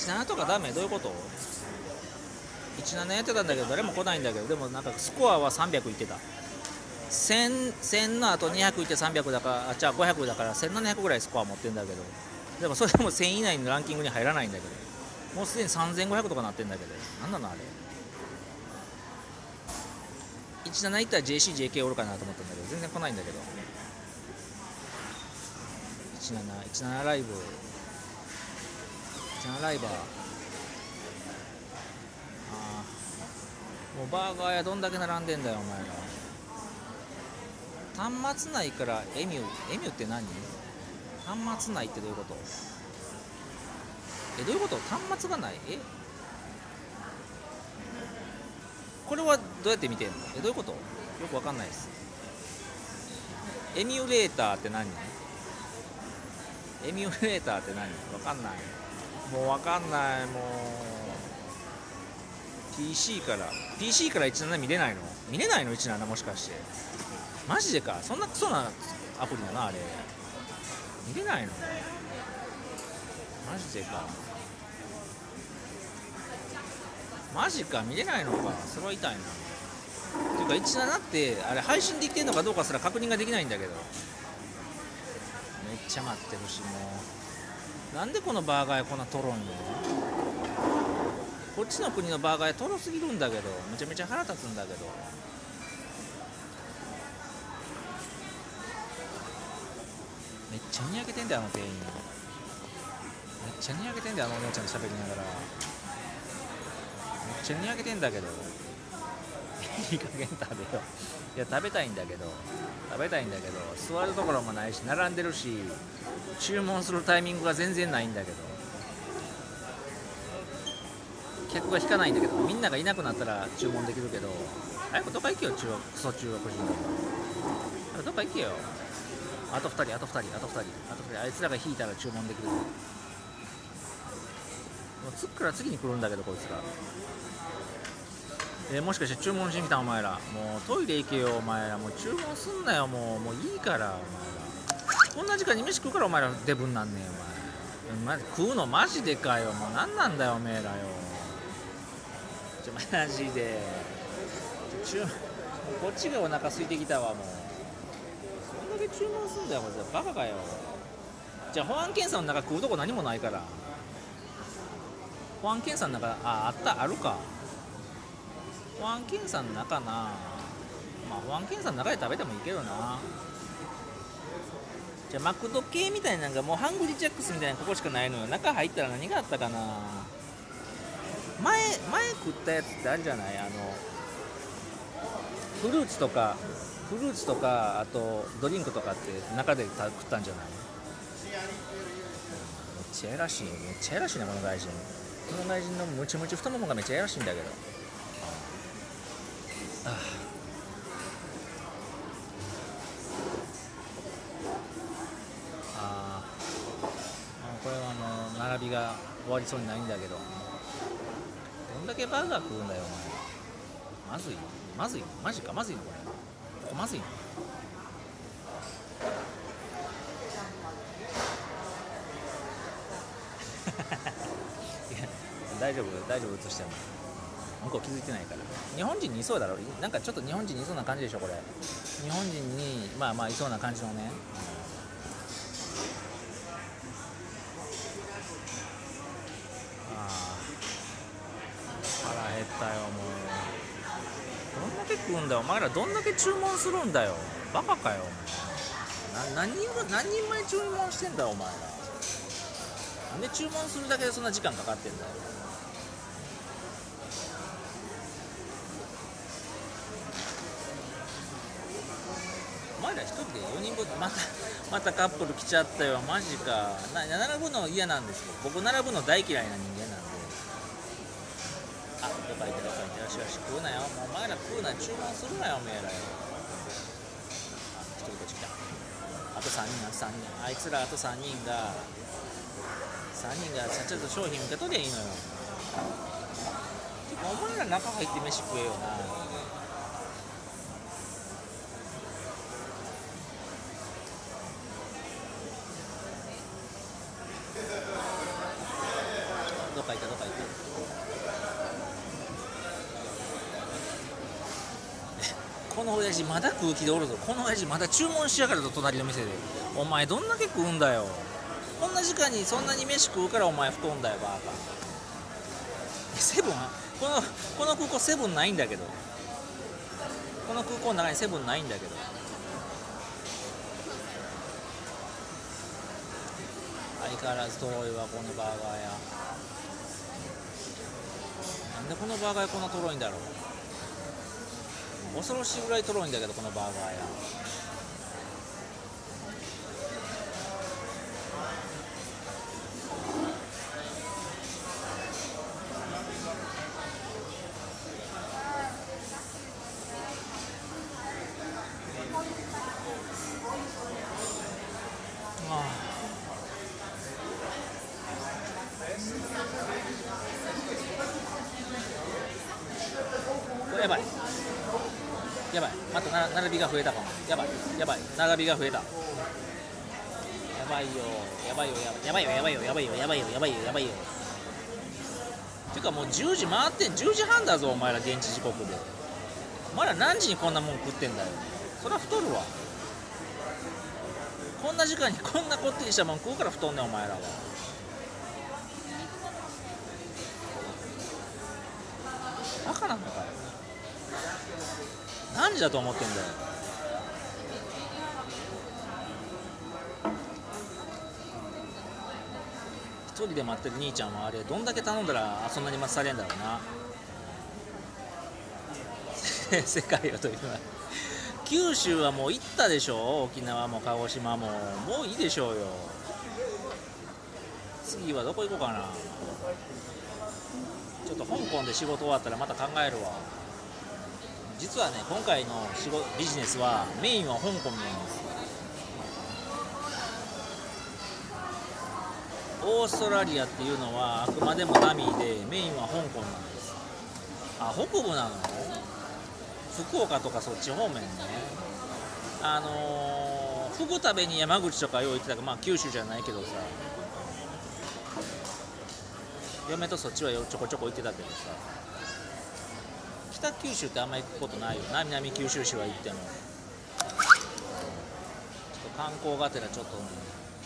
17とかダメ？どういうこと？17やってたんだけど誰も来ないんだけど、でもなんかスコアは300いってた。1000のあと200いって300だから、じゃあ500だから1700ぐらいスコア持ってんだけど、でもそれでも1000以内のランキングに入らないんだけど、もうすでに3500とかなってんだけど、なんなのあれ。17いったら JCJK おるかなと思ったんだけど全然来ないんだけど、17ライブ、17ライバー、もうバーガー屋どんだけ並んでんだよお前ら。端末内からエミュって何？端末内ってどういうこと？どういうこと？端末がない？これはどうやって見てんの？どういうこと？よくわかんないです。エミュレーターって何？エミュレーターって何？わかんない。もうわかんない。もう PC から17見れないの？見れないの17？もしかしてマジでか？そんなクソなアプリだなあれ。見れないの？マジでか？マジか、見れないのか。それは痛いな。ていうか17ってあれ配信できてんのかどうかすら確認ができないんだけど、めっちゃ待ってるし、もうなんでこのバーガー屋こんなトロいの？こっちの国のバーガー屋トロすぎるんだけど、めちゃめちゃ腹立つんだけど。めっちゃにやけてんだよあの店員。めっちゃにやけてんだよあのお姉ちゃんと喋りながら。めっちゃにやけてんだけどいい加減食べよう。いや食べたいんだけど座るところもないし並んでるし、注文するタイミングが全然ないんだけど、客が引かないんだけど、みんながいなくなったら注文できるけど、早くどっか行けよクソ中国人。どっか行けよ。あと2人、あいつらが引いたら注文できる。もう次から次に来るんだけどこいつら。もしかして注文しに来たお前ら。もうトイレ行けよお前ら。もう注文すんなよ。もういいからお前ら。こんな時間に飯食うからお前らデブになんねえよお前。食うのマジでかよ。もうなんなんだよおめえらよ。マジでこっちがお腹空いてきたわ。もうそんだけ注文すんだよこれ。バカかよ。じゃあ保安検査の中食うとこ何もないから。保安検査の中あるか。保安検査の中な。まあ保安検査の中で食べてもいいけどな。じゃあマクド系みたいなのがもうハングリージャックスみたいなここしかないのよ。中入ったら何があったかな。前食ったやつってあるじゃない。フルーツとかあとドリンクとかって中で食ったんじゃない。めっちゃやらしいねこの外人のムチムチ太ももがめっちゃやらしいんだけど。これは並びが終わりそうにないんだけど、どんだけバーガー食うんだよお前。まずいマジか。まずいのこれまずいの。いや大丈夫映しても向こう気づいてないから。日本人にいそうだろ。なんかちょっと日本人にいそうな感じでしょこれ。日本人にまあいそうな感じのね。腹減ったよもう。どんだけ食うんだよお前ら。どんだけ注文するんだよ。バカかよお前。何人前注文してんだよお前ら。なんで注文するだけでそんな時間かかってんだよ。お前ら一人で4人分またカップル来ちゃったよ。マジか。並ぶの嫌なんですよ。僕並ぶの大嫌いな人間なんで。どかいてよし食うなよ。もうお前ら食うな。注文するなよおめえらよ。一人こっち来た。あと3人あいつらあと3人がちょっと商品受け取りゃいいのよ。てかお前ら中入って飯食えよな。 どっか行った。この親父まだ空気でおるぞ。この親父まだ注文しやがるぞ、隣の店で。お前どんだけ食うんだよ。こんな時間にそんなに飯食うからお前太んだよ、バーカ。セブン、この空港セブンないんだけど。この空港の中にセブンないんだけど。相変わらずとろいわ、このバーガー屋。なんでこのバーガー屋こんなとろいんだろう。恐ろしいぐらいとろいんだけど、このバーガー屋。やばい、また並びが増えたかも。やばい、並びが増えた。やばいよ。てかもう10時回ってん、10時半だぞ、お前ら現地時刻で。お前ら何時にこんなもん食ってんだよ。そりゃ太るわ。こんな時間にこんなこってりしたもん食うから太んねん、お前らは。バカなのかよ。何時だと思ってんだよ。一人で待ってる兄ちゃんはあれどんだけ頼んだらそんなに待たされんだろうな。世界をというのは九州はもう行ったでしょ。沖縄も鹿児島ももういいでしょうよ。次はどこ行こうかな。ちょっと香港で仕事終わったらまた考えるわ。実はね、今回のビジネスはメインは香港なんです。オーストラリアっていうのはあくまでもダミーで、メインは香港なんです。あ、北部なの？福岡とかそっち方面ね。フグ食べに山口とかよう行ってたから、まあ九州じゃないけどさ、嫁とそっちはちょこちょこ行ってたけどさ、北九州ってあんま行くことないよな。南九州市は行ってもちょっと観光がてらちょっとね、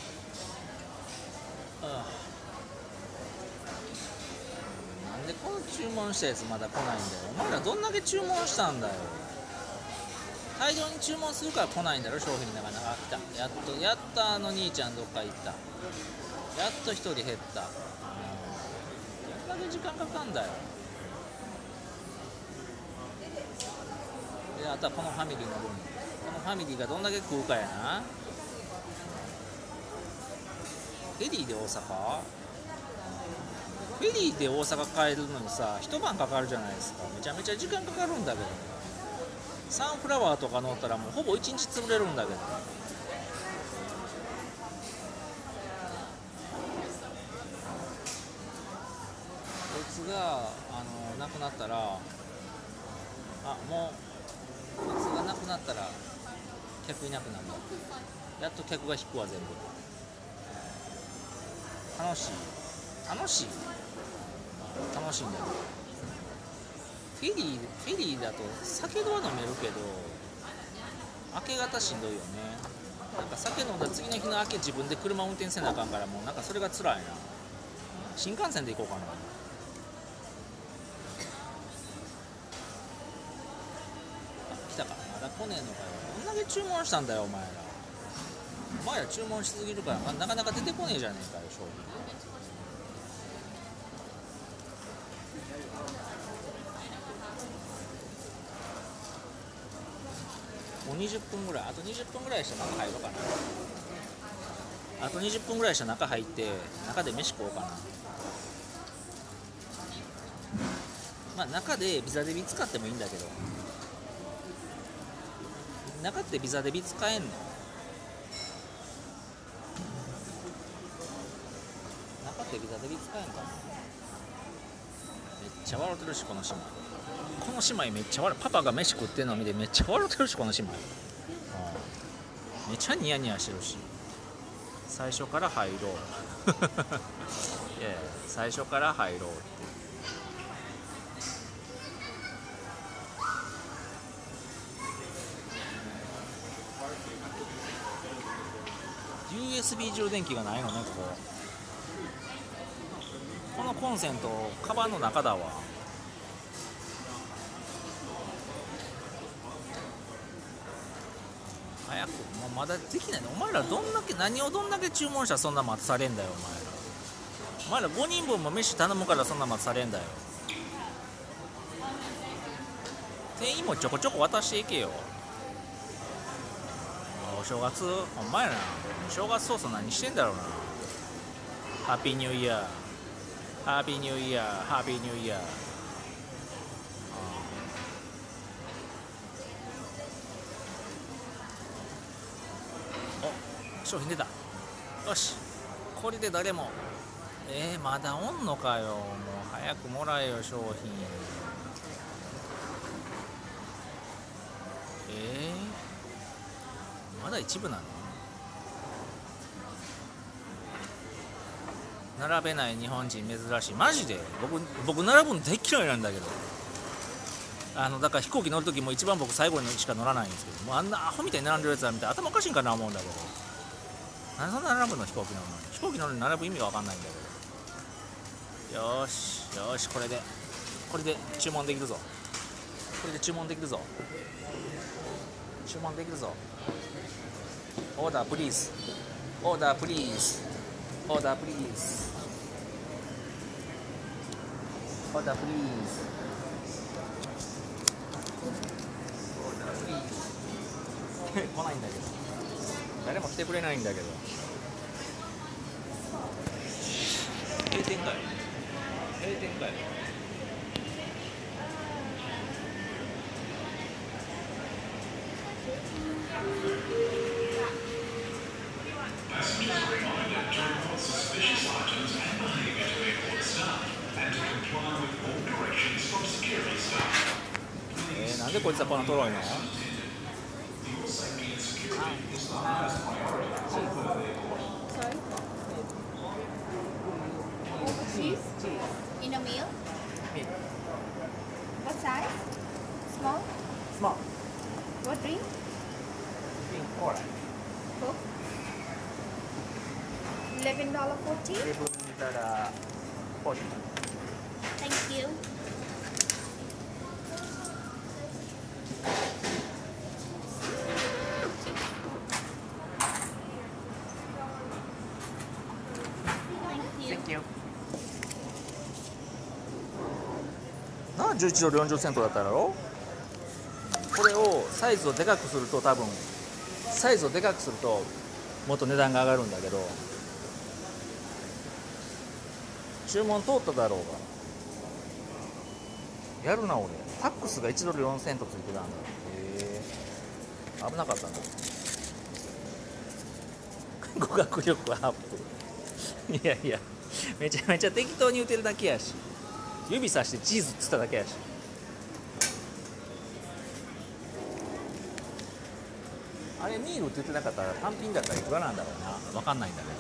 なんでこの注文したやつまだ来ないんだよ。お前らどんだけ注文したんだよ。大量に注文するから来ないんだろ、商品なかなか。来た、やっとあの兄ちゃんどっか行った。やっと一人減った。どんだけ時間かかんだよ。で、あとはこのファミリーの分、このファミリーがどんだけ食うかやな。フェリーで大阪、フェリーで大阪帰るのにさ、一晩かかるじゃないですか。めちゃめちゃ時間かかるんだけど、サンフラワーとか乗ったらもうほぼ1日潰れるんだけど。こいつが亡くなったら、もうこいつが亡くなったら客いなくなるんだ。やっと客が引くわ、全部。楽しいんだよ。フェリーだと酒は飲めるけど明け方しんどいよね。なんか酒飲んだ次の日の明け自分で車運転せなあかんから、もうなんかそれが辛いな。新幹線で行こうかな。来たか。まだ来ねえのかよ。どんだけ注文したんだよ、お前ら注文しすぎるから、なかなか出てこねえじゃねえかよ、商品。もう20分ぐらい、あと20分ぐらいしたら中入ろうかな。あと20分ぐらいしたら中入って中で飯食おうかな。まあ中でビザデビ使ってもいいんだけど、中ってビザデビ使えんの？中ってビザデビ使えんかな。めっちゃ笑ってるし、この姉妹めっちゃ笑う。パパが飯食ってんの見てめっちゃ笑ってるし、この姉妹。めっちゃニヤニヤしてるし。最初から入ろう。 いやいや最初から入ろうって。 USB 充電器がないのね、このコンセントカバンの中だわ。早くもうまだできないの。お前らどんだけ何をどんだけ注文したらそんな待たされんだよ。お前ら5人分も飯頼むからそんな待たされんだよ。店員もちょこちょこ渡していけよ。お正月お前ら正月早々何してんだろうな。ハッピーニューイヤーハッピーニューイヤーハッピーニューイヤー。商品出た。よしこれで誰もまだおんのかよ。もう早くもらえよ商品。まだ一部なの。並べない日本人珍しい。マジで僕並ぶの大嫌いなんだけど。だから飛行機乗るときも一番僕最後にしか乗らないんですけど、もうあんなアホみたいに並んでるやつは見て頭おかしいんかな思うんだけど、何そんな並ぶの。飛行機乗るのに飛行機乗るのに並ぶ意味が分かんないんだけど。よしこれで注文できるぞ。注文できるぞ。オーダープリーズオーダープリーズオーダープリーズオーダープリーズ来ないんだけど、誰も来てくれないんだけど。閉店かよ。なんでこいつはこんなとろいの。 Cheese in a meal. What size? Small. What drink? Coke. $11.40. Thank you. Thank you. なあ11ドル40セントだっただろ。これをサイズをでかくするともっと値段が上がるんだけど、注文通っただろうが。やるな俺。タックスが1ドル4セントついてたんだ。危なかったな。語学力アップ。いやめちゃめちゃ適当に言うてるだけやし、指さしてチーズっつっただけやし。あれミールって言ってなかったら単品だったらいくらなんだろうな。分かんないんだけど。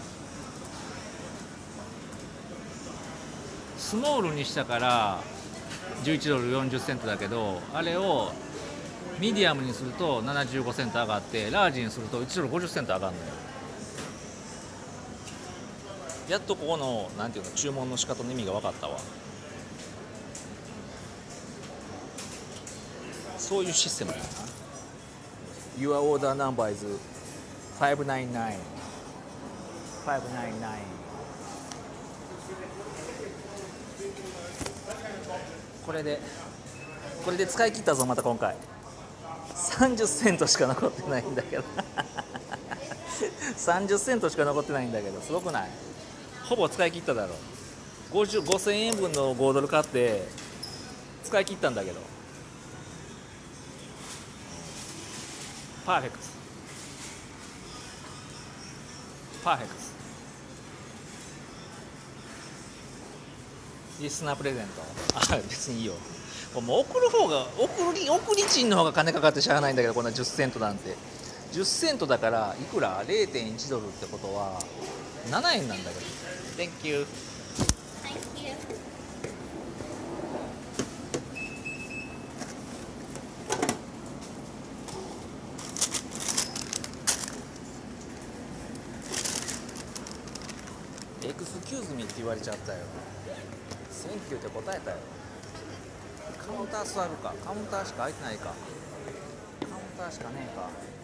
スモールにしたから11ドル40セントだけど、あれをミディアムにすると75セント上がって、ラージにすると1ドル50セント上がるのよ。やっとここのなんていうの注文の仕方の意味が分かったわ。そういうシステムやな。Your order number is 599 599。これで使い切ったぞ。また今回30セントしか残ってないんだけど30セントしか残ってないんだけど、すごくない？ほぼ使い切っただろ。5000円分の5ドル買って使い切ったんだけど。パーフェクトリスナープレゼント。別にいいよ。もう送る方が送り賃の方が金かかってしゃあないんだけど、こんな10セントなんて。10セントだからいくら 0.1 ドルってことは7円なんだけど。 Thank you. Thank you. エクスキューズミーって言われちゃったよ。センキューって答えたよ。カウンター座るか。カウンターしか空いてないか。カウンターしかねえか。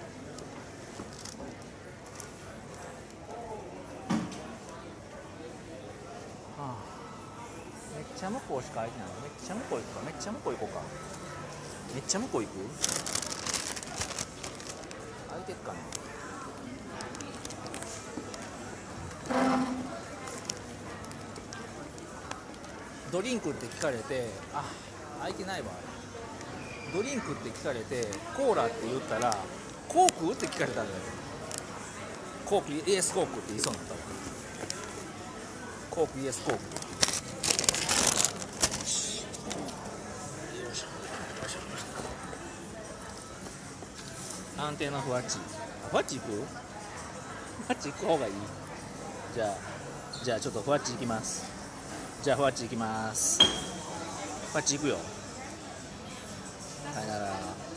はあ、めっちゃ向こうしか空いてない。めっちゃ向こう行くか。めっちゃ向こう行こうか。めっちゃ向こう行く。空いてっかな。ドリンクって聞かれて、あ、空いてないわ。ドリンクって聞かれて、コーラって言ったら、コークって聞かれたんだよ。コーク、イエスコークって言いそうになったわ。コーク、イエスコーク。よし。よいしょ。安定のふわっち。ふわっち行く？ふわっち行く方がいい？じゃあちょっとふわっち行きます。じゃあふわっち行きます。ふわっち行くよ。さよなら。